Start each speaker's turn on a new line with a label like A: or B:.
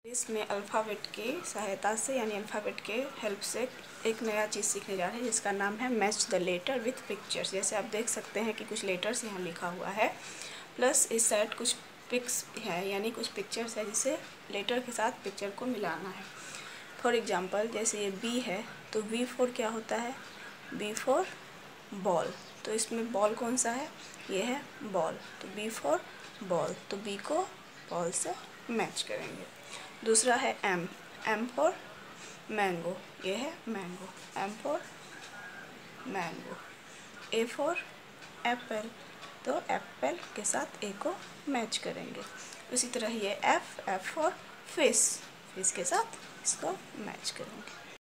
A: इसमें अल्फ़ाबेट की सहायता से यानी अल्फ़ाबेट के हेल्प से एक नया चीज़ सीखने जा रहे हैं जिसका नाम है match the letter with pictures. जैसे आप देख सकते हैं कि कुछ लेटर्स यहाँ लिखा हुआ है, प्लस इस साइड कुछ पिक्स है यानी कुछ पिक्चर्स है जिसे लेटर के साथ पिक्चर को मिलाना है। फॉर एग्जांपल जैसे ये बी है तो बी फॉर क्या होता है, बी फॉर बॉल। तो इसमें बॉल कौन सा है, ये है बॉल, तो बी फॉर बॉल, तो बी को बॉल से मैच करेंगे। दूसरा है एम, एम फॉर मैंगो, ये है mango, M for mango. A for apple, तो एप्पल के साथ ए को मैच करेंगे। उसी तरह ये F, F for fish, fish के साथ इसको मैच करेंगे।